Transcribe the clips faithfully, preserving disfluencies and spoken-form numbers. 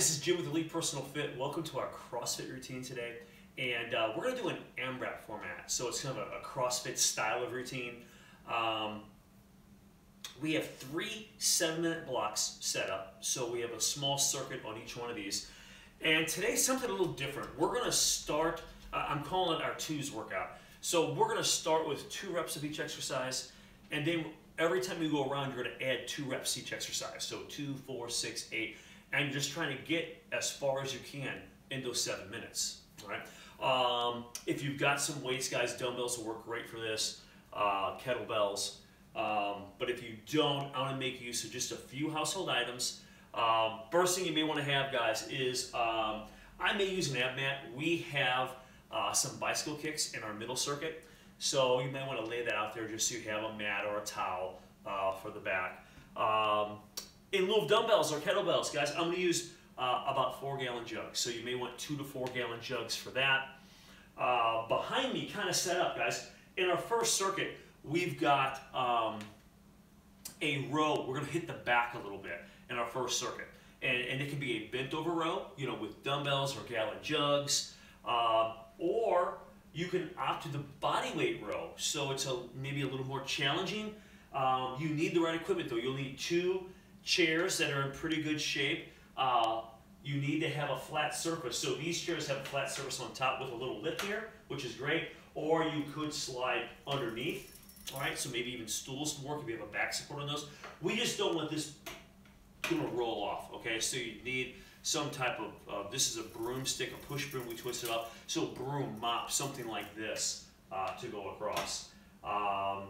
this is Jim with Elite Personal Fit. Welcome to our CrossFit routine today. And uh, we're going to do an AMRAP format. So it's kind of a, a CrossFit style of routine. Um, we have three seven minute blocks set up. So we have a small circuit on each one of these. And today's something a little different. We're going to start, uh, I'm calling it our twos workout. So we're going to start with two reps of each exercise. And then every time you go around, you're going to add two reps each exercise. So two, four, six, eight. And you're just trying to get as far as you can in those seven minutes. All right. Um, if you've got some weights, guys, dumbbells will work great for this. Uh, kettlebells. Um, but if you don't, I want to make use of just a few household items. Um, first thing you may want to have, guys, is um, I may use an ab mat. We have uh, some bicycle kicks in our middle circuit. So you may want to lay that out there just so you have a mat or a towel uh, for the back. Um, in lieu of dumbbells or kettlebells, guys, I'm going to use uh, about four gallon jugs. So you may want two to four gallon jugs for that. Uh, behind me, kind of set up, guys, in our first circuit, we've got um, a row. We're going to hit the back a little bit in our first circuit. And, and it can be a bent over row, you know, with dumbbells or gallon jugs. Uh, or you can opt to the body weight row. So it's a, maybe a little more challenging. Um, you need the right equipment though. You'll need two chairs that are in pretty good shape. Uh, you need to have a flat surface. So these chairs have a flat surface on top with a little lip here, which is great. Or you could slide underneath. All right, so maybe even stools can work if you have a back support on those. We just don't want this to roll off, okay? So you need some type of, uh, this is a broomstick, a push broom, we twist it up. So broom, mop, something like this uh, to go across. Um,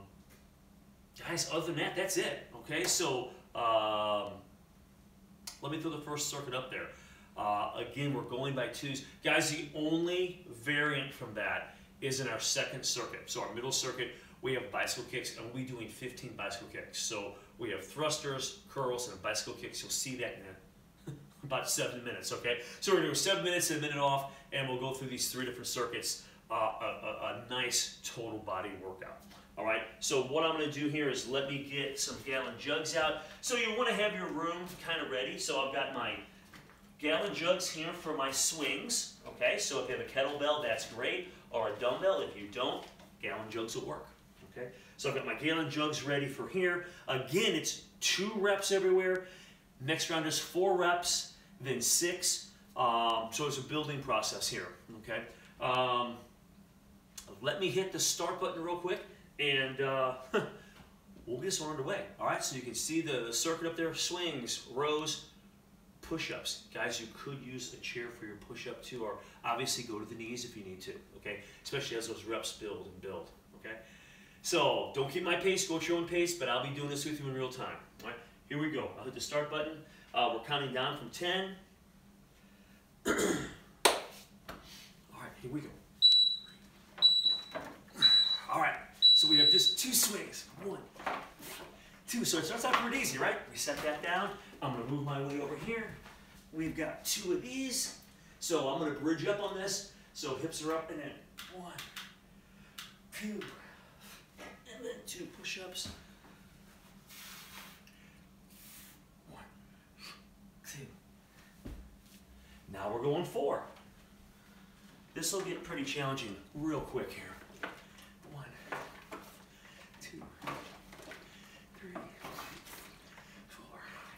guys, other than that, that's it, okay? So um, let me throw the first circuit up there. Uh, again, we're going by twos. Guys, the only variant from that is in our second circuit. So our middle circuit, we have bicycle kicks, and we're doing fifteen bicycle kicks. So we have thrusters, curls, and bicycle kicks. You'll see that in about seven minutes, okay? So we're gonna do seven minutes and a minute off, and we'll go through these three different circuits, uh, a, a, a nice total body workout. All right, so what I'm gonna do here is let me get some gallon jugs out. So you wanna have your room kind of ready. So I've got my gallon jugs here for my swings, okay? So if you have a kettlebell, that's great, or a dumbbell. If you don't, gallon jugs will work, okay? So I've got my gallon jugs ready for here. Again, it's two reps everywhere. Next round is four reps, then six. Um, so it's a building process here, okay? Um, let me hit the start button real quick, and uh, we'll get this one underway. All right, so you can see the, the circuit up there, swings, rows, push-ups. Guys, you could use a chair for your push-up too, or obviously go to the knees if you need to, okay? Especially as those reps build and build, okay? So don't keep my pace, go at your own pace, but I'll be doing this with you in real time. All right, here we go. I'll hit the start button. Uh, we're counting down from ten. All right, here we go. All right, so we have just two swings. One, two. So it starts out pretty easy, right? We set that down. I'm gonna move my way over here. We've got two of these. So I'm gonna bridge up on this. So hips are up and then one, two, and then two push-ups. One, two. Now we're going four. This will get pretty challenging real quick here. One, two, three, four.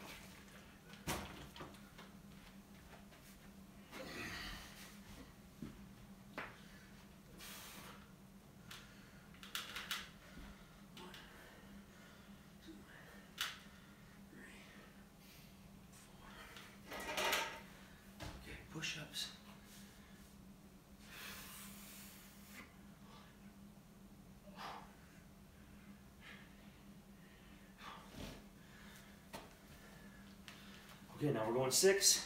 Push-ups. Okay, now we're going six.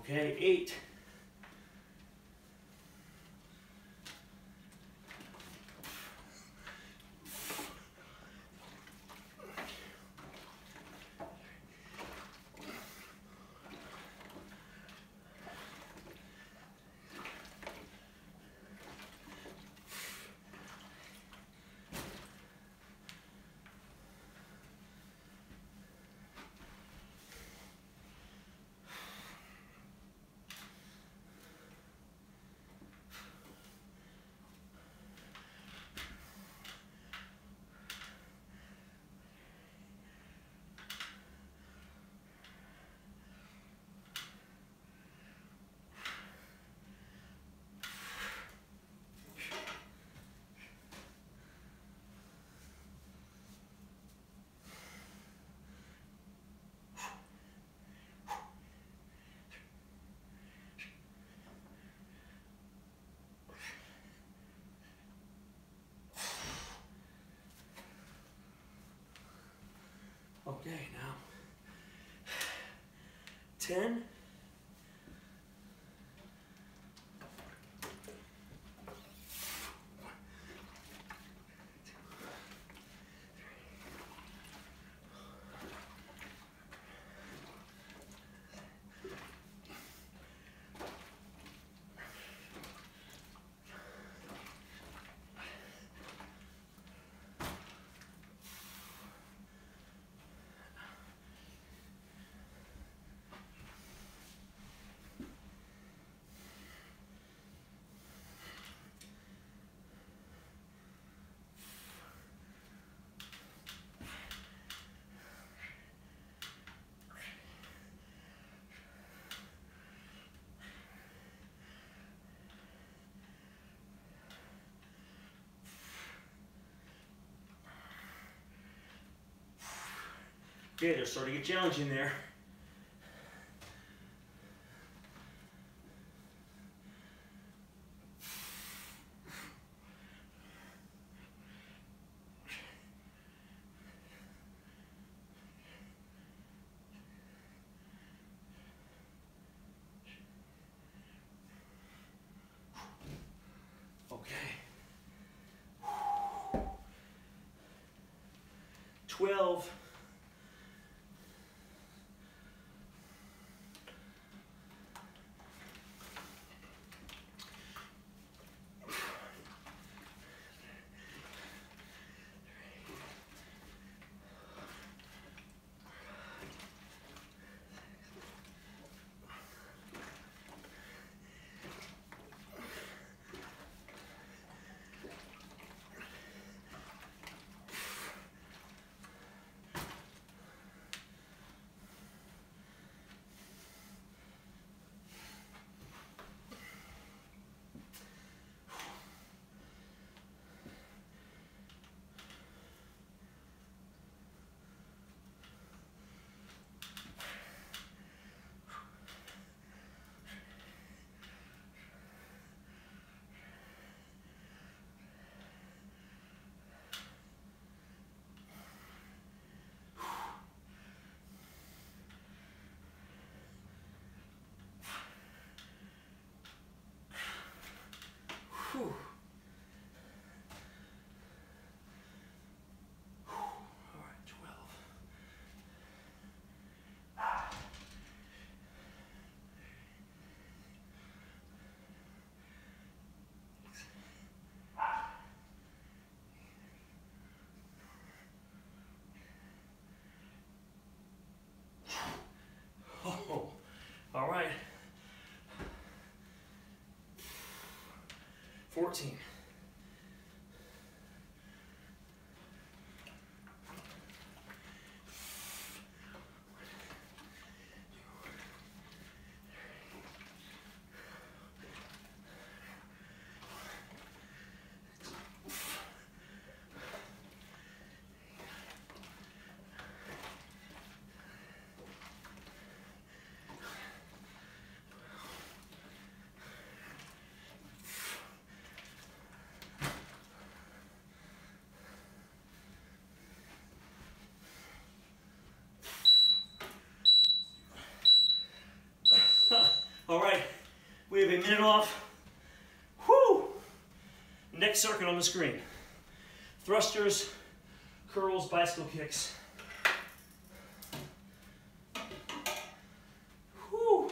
Okay, eight. Okay, now ten. Okay, they're starting to get challenging there. Okay. twelve. Whew. Whew. All right, twelve. Oh, all right. fourteen. All right, we have a minute off. Whoo! Next circuit on the screen. Thrusters, curls, bicycle kicks. Whoo!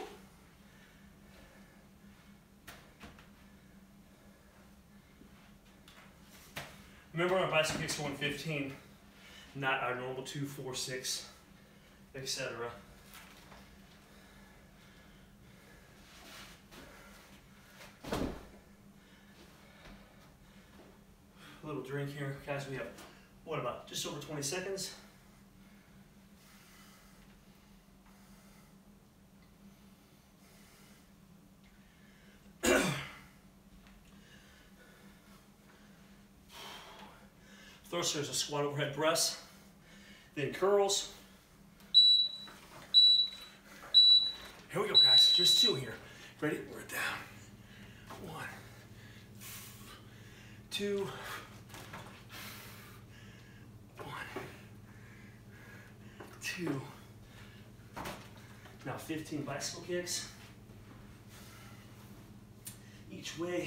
Remember, our bicycle kicks are one fifteen, not our normal two, four, six, et cetera. A little drink here, guys. We have, what, about just over twenty seconds? Thrusters, a squat overhead press, then curls. Here we go, guys. Just two here. Ready? We're down. One, two, one, two. Now fifteen bicycle kicks. Each way.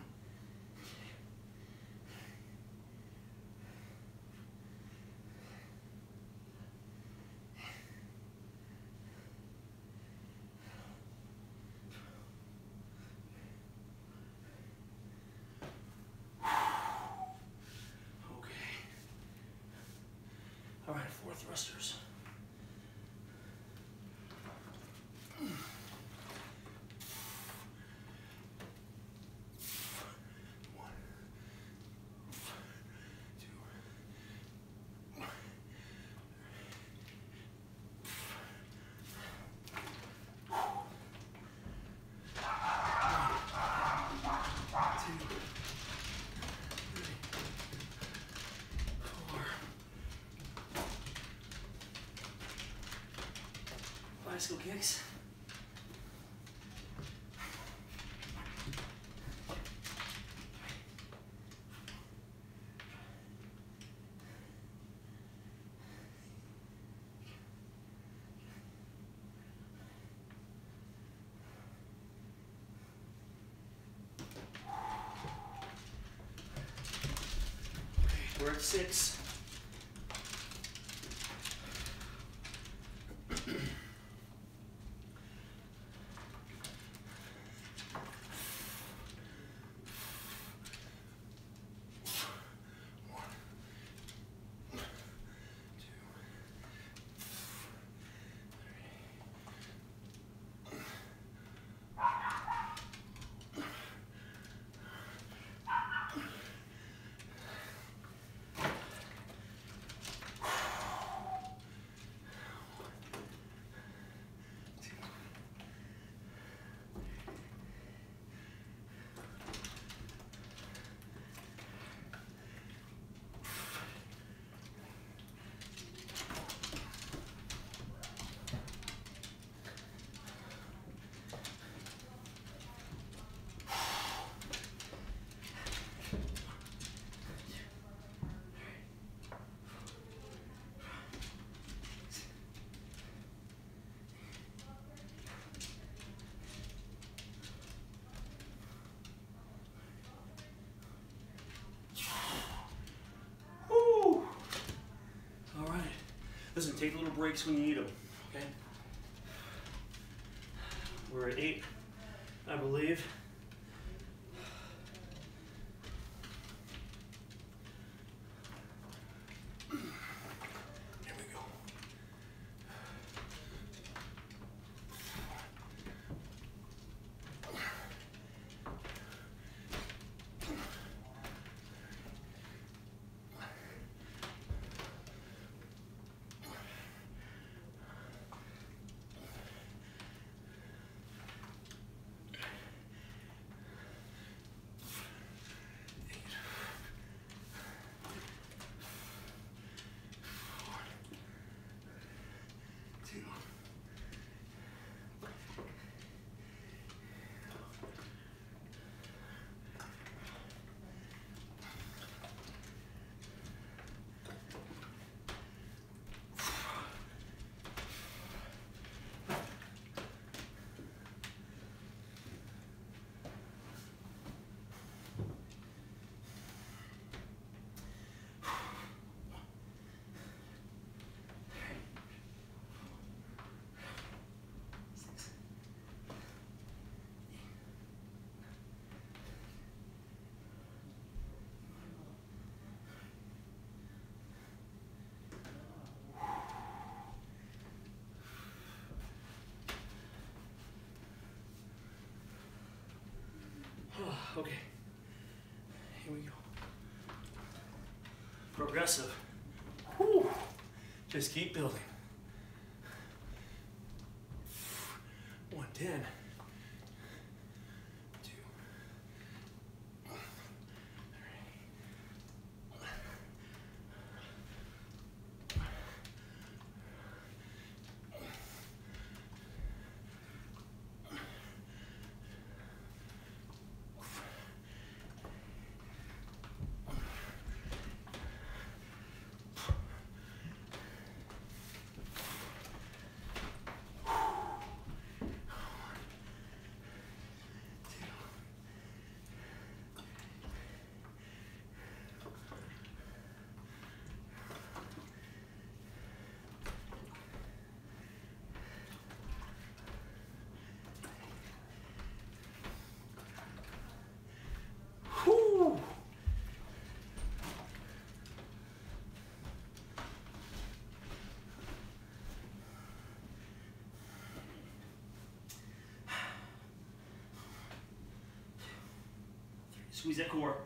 All right, four thrusters. One, two, bicycle kicks. Okay, we're at six. Listen, take little breaks when you need them, okay? We're at eight, I believe. Here we go. Okay. Here we go. Progressive. Whew. Just keep building. one ten. Whew. Squeeze that core.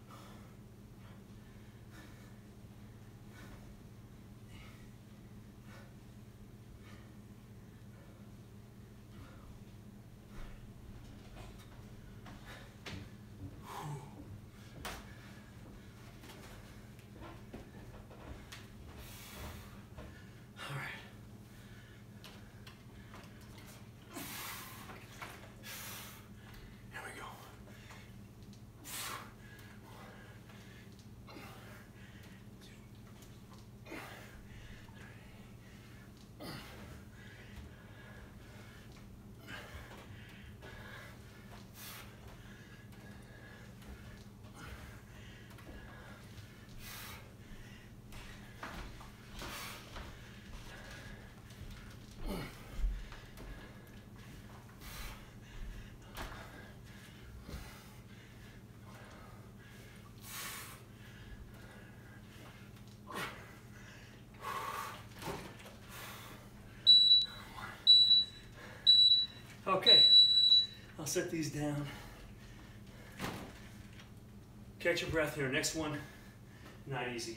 Okay, I'll set these down. Catch your breath here. Next one, not easy.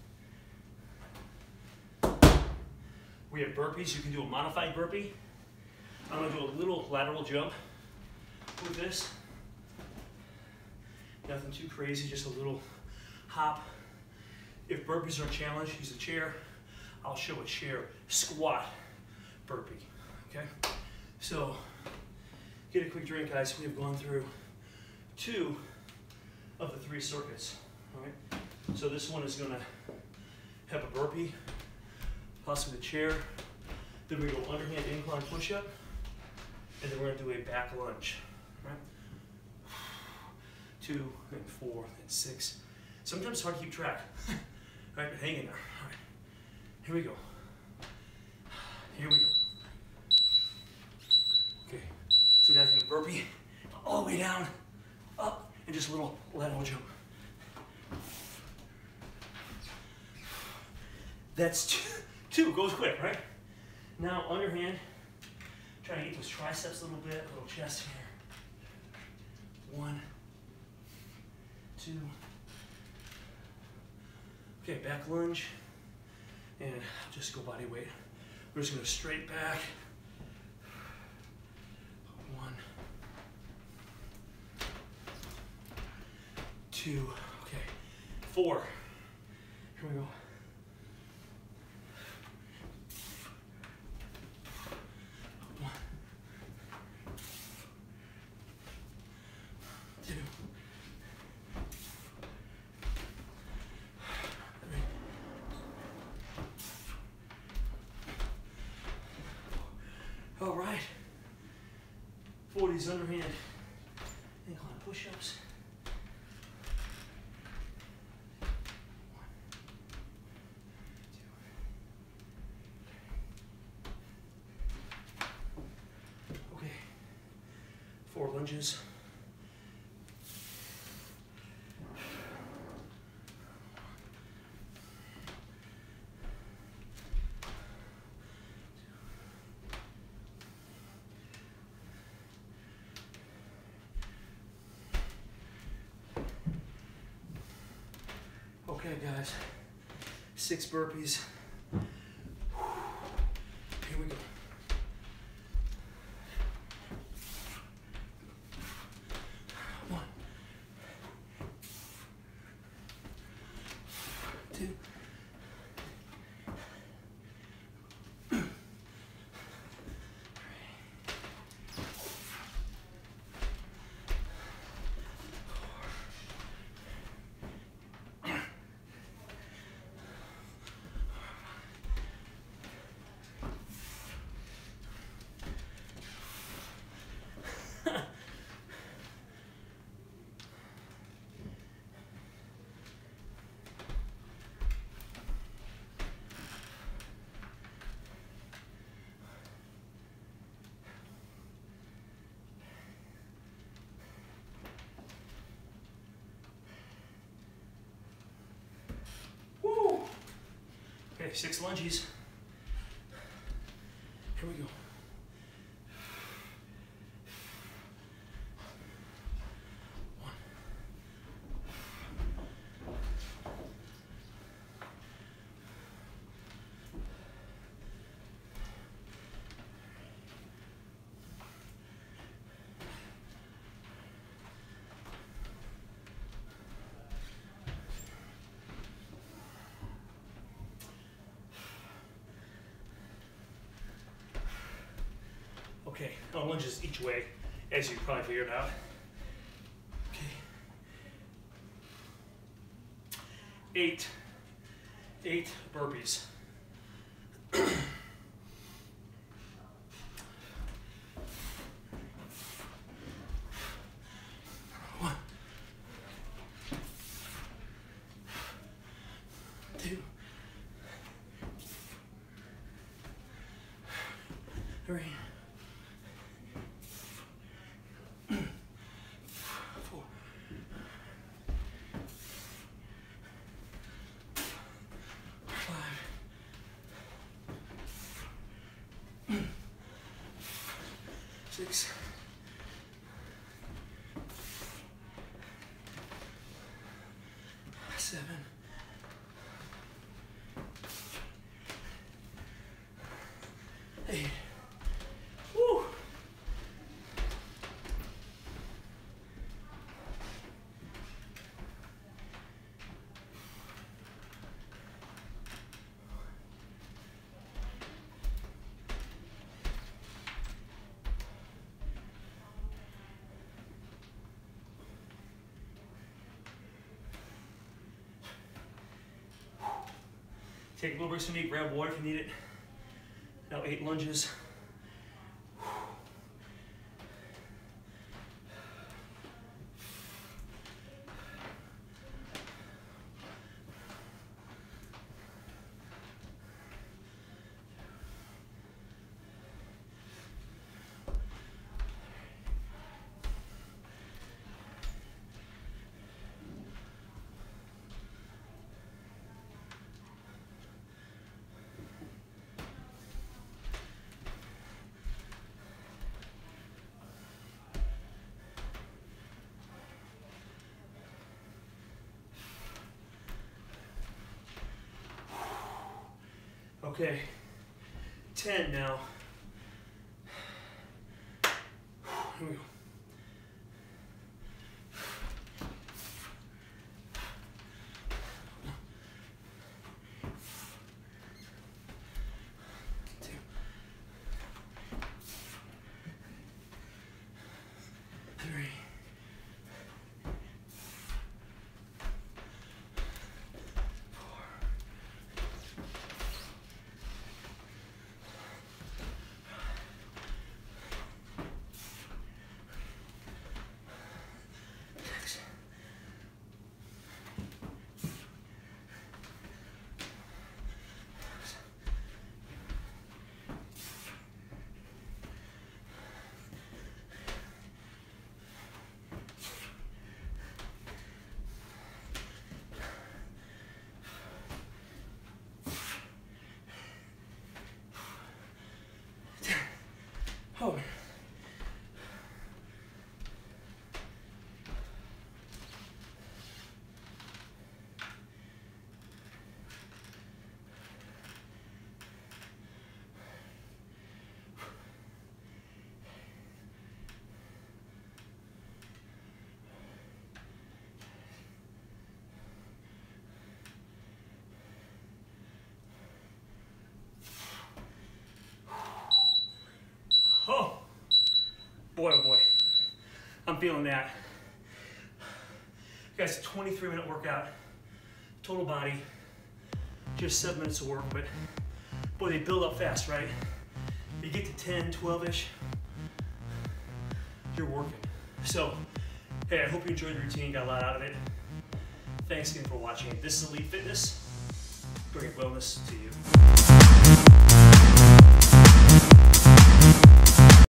We have burpees. You can do a modified burpee. I'm gonna do a little lateral jump with this. Nothing too crazy, just a little hop. If burpees are a challenge, use a chair. I'll show a chair squat burpee, okay? So, get a quick drink, guys. We have gone through two of the three circuits, all right? So this one is gonna have a burpee, possibly a chair. Then we go underhand incline push-up, and then we're gonna do a back lunge, all right? Two, and four, and six. Sometimes it's hard to keep track. All right, but hang in there. All right, here we go. Here we go. Okay, so guys, we're gonna burpee all the way down, up, and just a little lateral jump. That's two, two, goes quick, right? Now, underhand, try to get those triceps a little bit, a little chest here. One, two. Okay, back lunge, and just go body weight. We're just gonna straight back. One, two, okay, four. Here we go. One, two, three. All right, forties underhand incline push-ups. Okay, four lunges. Okay, guys. Six burpees. Here we go. One. Two. Woo! Okay, six lunges. Here we go. One. Okay, no lunges each way, as you probably figured out. Okay. Eight. Eight burpees. One. Two. Three. Six. Seven. Eight. Woo! Take a little break from me, grab water if you need it. Now eight lunges. Okay, ten now. Here we go. Two. Three. Boy, oh boy, I'm feeling that. Guys, twenty-three minute workout, total body, just seven minutes of work, but boy, they build up fast, right? You get to ten, twelve-ish, you're working. So, hey, I hope you enjoyed the routine, got a lot out of it. Thanks again for watching. This is Elite Fitness, bringing wellness to you.